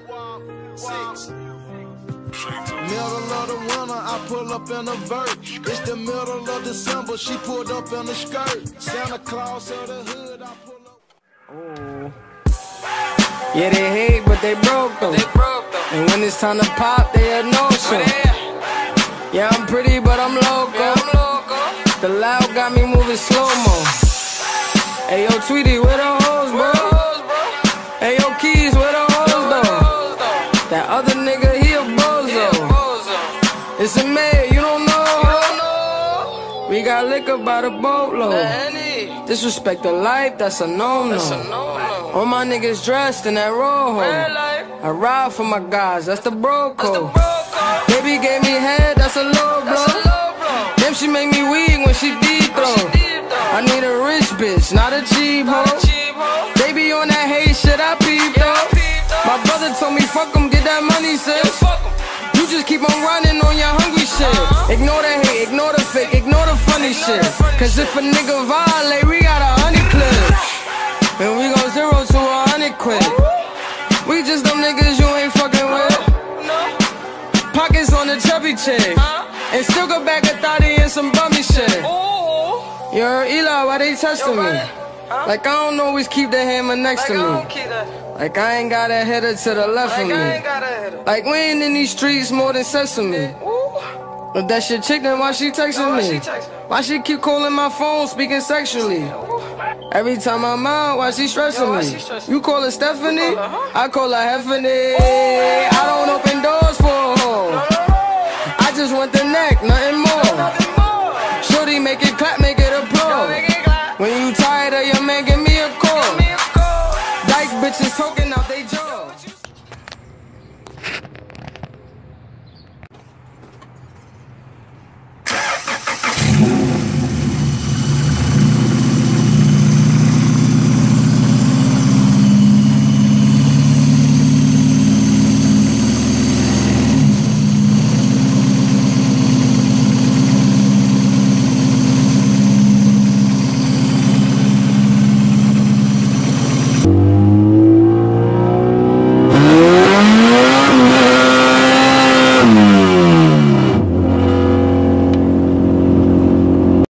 Middle of the winter, I pull up in a vert. It's the middle of December, she pulled up in a skirt. Santa Claus of the hood, I pull up. Oh. Yeah, they hate, but they broke though. And when it's time to pop, they a no-show. Yeah, I'm pretty, but I'm loco. The loud got me moving slow-mo. Hey, yo, Tweety, where the hoes, bro? Hey, yo, Keys, where the hoes, though? That other nigga, he a bozo. It's a maid, you don't know. We got liquor by the boatload. Disrespect the life, that's a no-no. All my niggas dressed in that rojo. I ride for my guys, that's the bro code. Baby gave me head, that's a low blow. Damn, she make me weak when she deep throw. I need a rich bitch, not a cheap hoe. They be on that hate shit, I peep though. My brother told me fuck 'em, get that money, sis. You just keep on running on your hungry shit. Ignore the hate, ignore the fake, ignore the funny shit. Cause if a nigga violate, we got 100 clips. And we go 0 to 100 quid. We just them niggas you ain't fucking with. Pockets on the chubby chick. And still go back a thotty and some bummy shit. You heard Eli, why they testing me? Like I don't always keep the hammer next to me. Like I ain't got a header to the left of me. Like we ain't in these streets more than sesame. But that shit chick, then why she texting me? Why she keep calling my phone, speaking sexually? Every time I'm out, why she stressing me? You call her Stephanie? I call her Heffany. I don't open doors for a hoe. I just want the neck, nothing more. Shorty make it